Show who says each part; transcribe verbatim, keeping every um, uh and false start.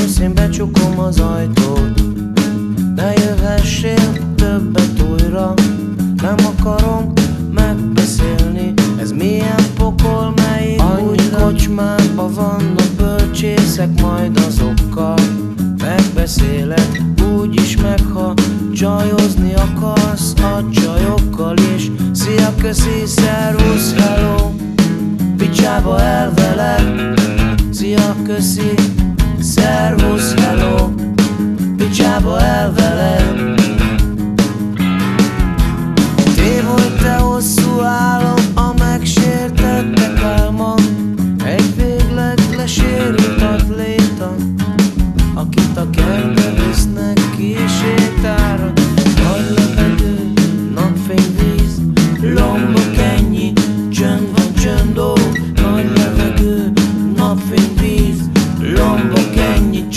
Speaker 1: Őszintén becsukom az ajtót, ne jöhessél többet újra. Nem akarom megbeszélni, ez milyen pokol, melyik annyi kocsmában vannak bölcsészek, majd azokkal megbeszélek. Úgyis meg, ha csajozni akarsz a csajokkal is. Szia, köszi, szervusz, hello, picsába elvelek. Szia, köszi, szervusz, hello, picsába elvelek. Tévoly, te hosszú álom, a megsértettek álma, egy végleg lesérült atléta, akit a kertbe visznek ki sétára. Nagy levegő, napfény, víz, lombok, ennyi, csönd van, csönd, ó. Nagy levegő, napfény, víz, lombok, ennyi,